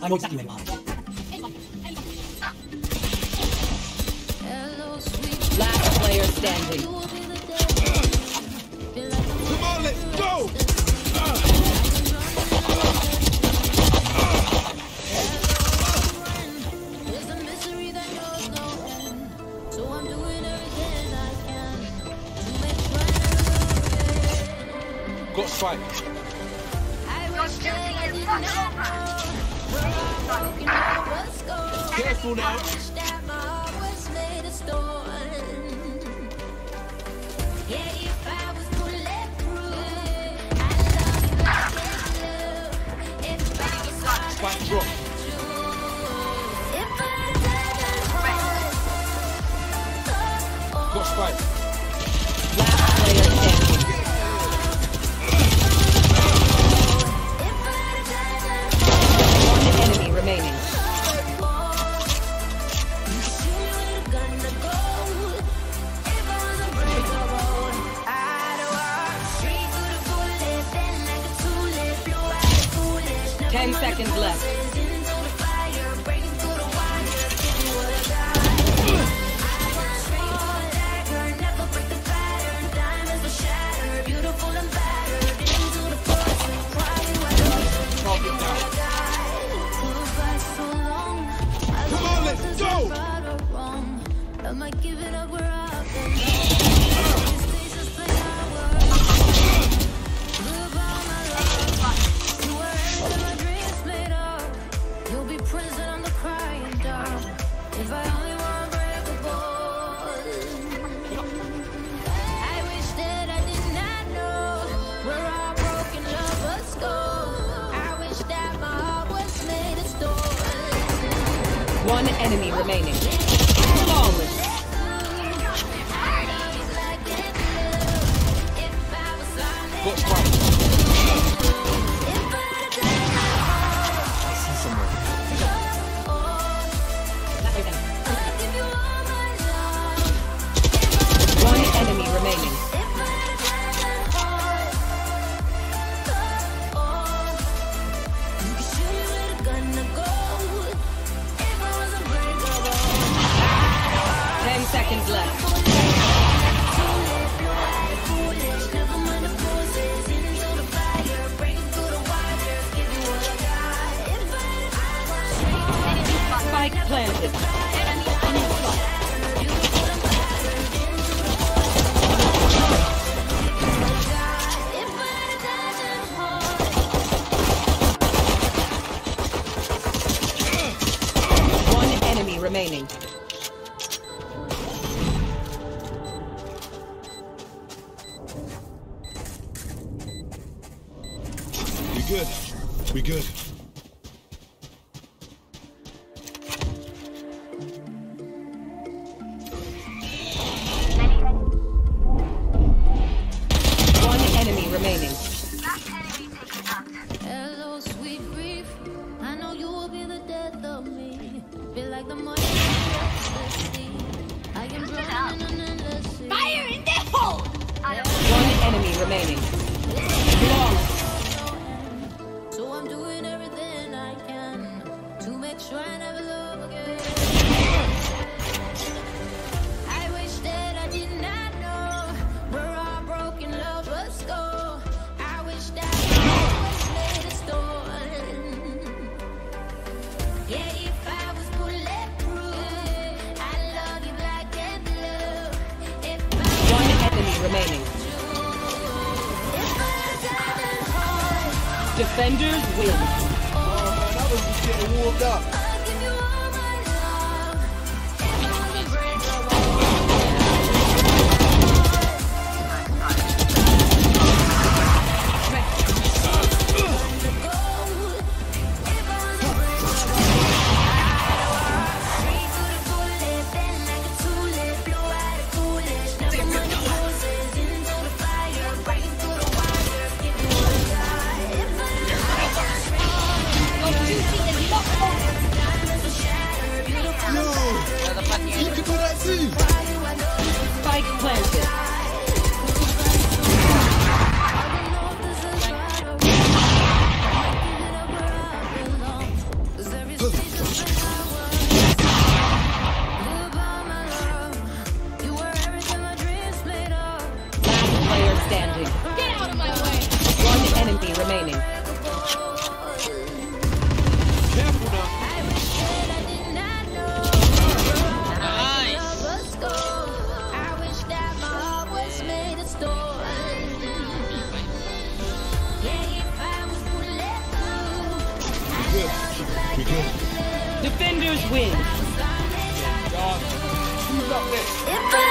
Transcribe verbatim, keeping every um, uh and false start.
know exactly where you are. Last player standing. Come on, let's go! Got spike. Careful now. Spike drop. Got spike. Last player standing. One enemy remaining. Ten seconds left. Come on, let's go! Am I giving up where I've been? One enemy remaining. Flawless. Got spike. I see someone. One enemy remaining. Ten seconds left. Spike planted. One enemy remaining. We good. We good. One enemy remaining. Hello, sweet grief. I know you will be the death of me. Feel like the money I am drowning in an endless sea. Fire in the hole! One enemy remaining. Flawless. So I'm doing everything I can to make sure I never love again. I wish that I did not know where our broken lovers go. I wish that I always made a storm. Yeah, if I was bulletproof, I love you like that blue. If I One enemy remaining. Defenders win. Oh man, that was just getting warmed up. I'll give you all my love. Spike planted. win. God. Who's up next? If I